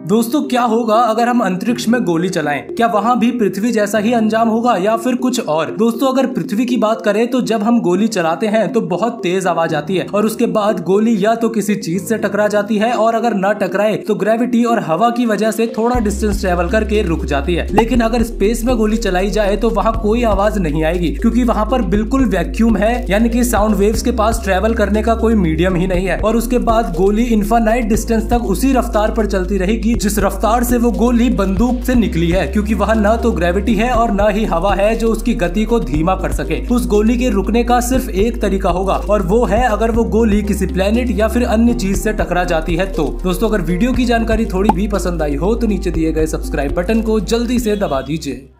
दोस्तों क्या होगा अगर हम अंतरिक्ष में गोली चलाएं? क्या वहाँ भी पृथ्वी जैसा ही अंजाम होगा या फिर कुछ और? दोस्तों अगर पृथ्वी की बात करें तो जब हम गोली चलाते हैं तो बहुत तेज आवाज आती है और उसके बाद गोली या तो किसी चीज से टकरा जाती है और अगर न टकराए तो ग्रेविटी और हवा की वजह से थोड़ा डिस्टेंस ट्रेवल करके रुक जाती है। लेकिन अगर स्पेस में गोली चलाई जाए तो वहाँ कोई आवाज नहीं आएगी क्योंकि वहाँ पर बिल्कुल वैक्यूम है, यानी कि साउंड वेव्स के पास ट्रेवल करने का कोई मीडियम ही नहीं है। और उसके बाद गोली इनफाइनाइट डिस्टेंस तक उसी रफ्तार पर चलती रहेगी जिस रफ्तार से वो गोली बंदूक से निकली है, क्योंकि वहाँ न तो ग्रेविटी है और न ही हवा है जो उसकी गति को धीमा कर सके। उस गोली के रुकने का सिर्फ एक तरीका होगा और वो है अगर वो गोली किसी प्लेनेट या फिर अन्य चीज से टकरा जाती है। तो दोस्तों अगर वीडियो की जानकारी थोड़ी भी पसंद आई हो तो नीचे दिए गए सब्सक्राइब बटन को जल्दी से दबा दीजिए।